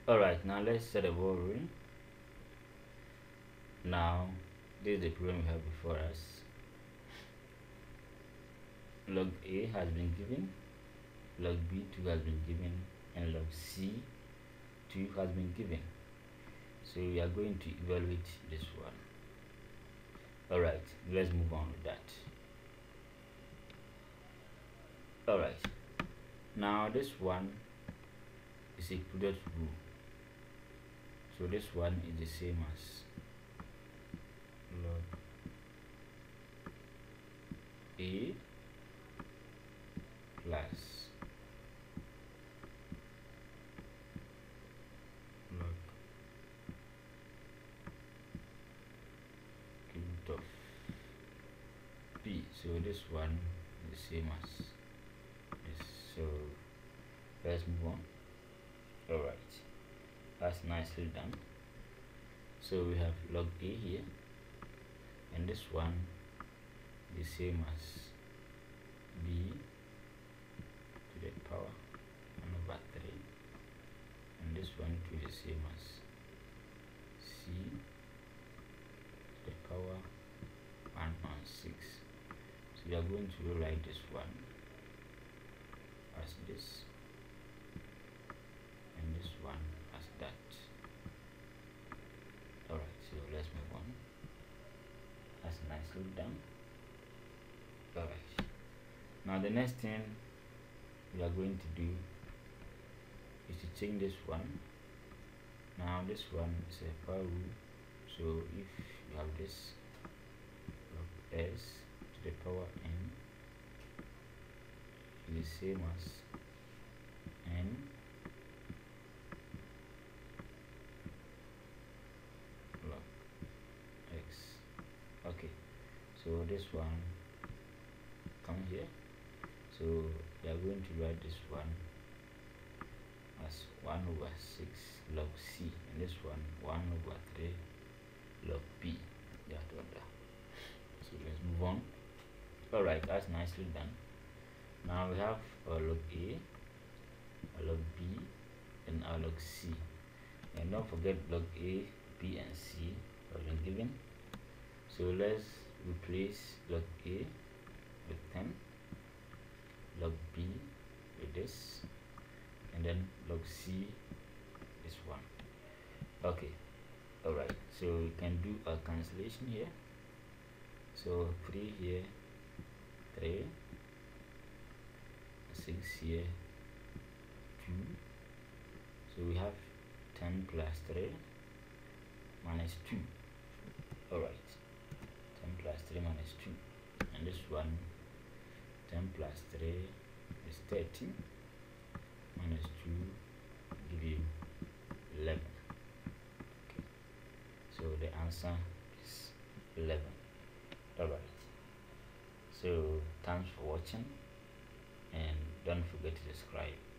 Alright, now let's set a ball rolling. Now this is the problem we have before us. Log A has been given, log B2 has been given, and log C2 has been given. So we are going to evaluate this one. Alright, let's move on with that. Alright, now this one is a product rule. So this one is the same as log A plus log cube root of B. So this one is the same as this. So let's move on. Alright, that's nicely done. So we have log A here, and this one the same as B to the power 1/3, and this one to the same as C to the power 1/6. So we are going to rewrite this one as this, and this one as that. Alright, so let's move on. That's nicely done. Alright, now the next thing we are going to do is to change this one. Now this one is a power rule, so if you have this log S to the power n is the same as n log x. Okay, so this one come here. So we are going to write this one as 1/6 log C, and this one 1/3 log B. So let's move on. Alright, that's nicely done. Now we have our log A, our log B, and our log C. And don't forget log A, B, and C have been given. So let's replace log A with 10, log B with this, and then log C is 1. Okay, alright, so we can do a cancellation here. So 3 here, 3, 6 here, 2. So we have 10 plus 3 minus 2. Alright, 10 plus 3 minus 2, and this one 10 plus 3 is 13 minus 2 give you 11. Okay, so the answer is 11. Alright, so thanks for watching, and don't forget to subscribe.